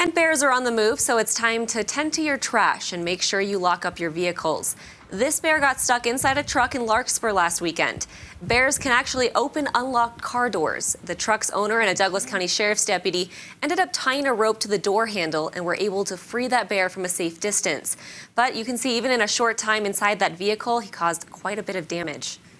And bears are on the move, so it's time to tend to your trash and make sure you lock up your vehicles. This bear got stuck inside a truck in Larkspur last weekend. Bears can actually open unlocked car doors. The truck's owner and a Douglas County Sheriff's deputy ended up tying a rope to the door handle and were able to free that bear from a safe distance. But you can see even in a short time inside that vehicle, he caused quite a bit of damage.